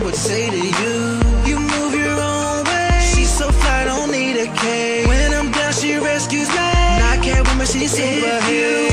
would say to you. You move your own way. She's so fly, don't need a cage. When I'm down, she rescues me. Not Catwoman, she's superhero.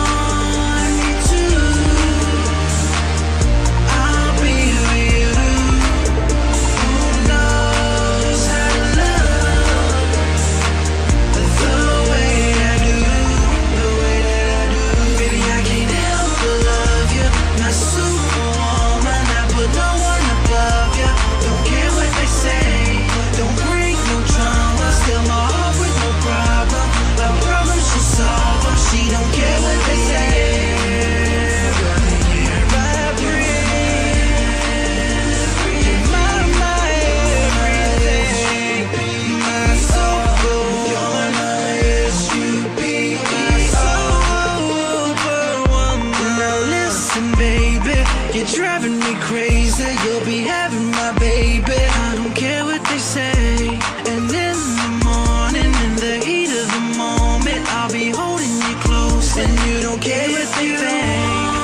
You're driving me crazy, you'll be having my baby. I don't care what they say. And in the morning, in the heat of the moment, I'll be holding you close. And you don't care what they think.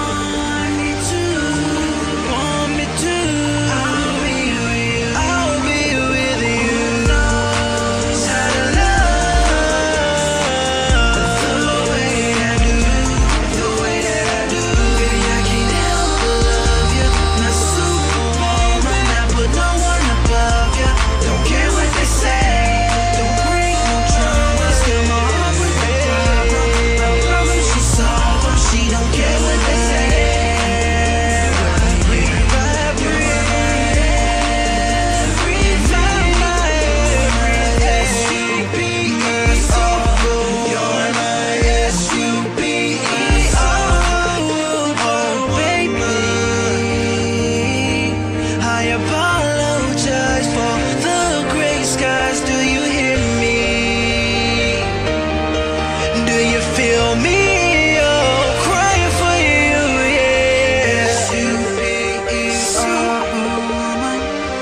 Feel me, oh, crying for you, yeah. S-U-P-E, Superwoman.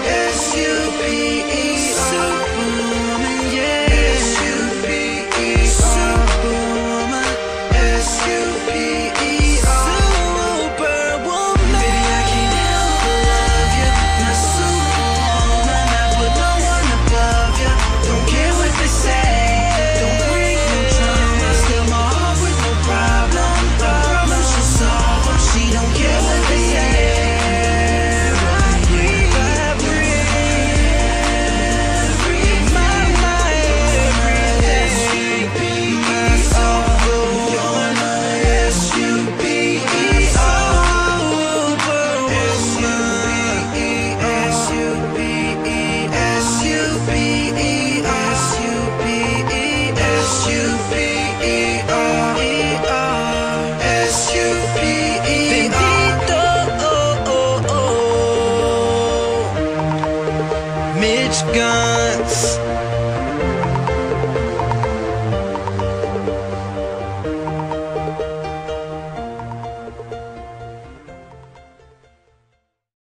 S-U-P-E, Superwoman, yeah. S-U-P-E, Superwoman. S-U-P-E, Superwoman. Baby, I can't help but love you. My Superwoman, I put no one above you. Don't care what they say. Mitch Gantz.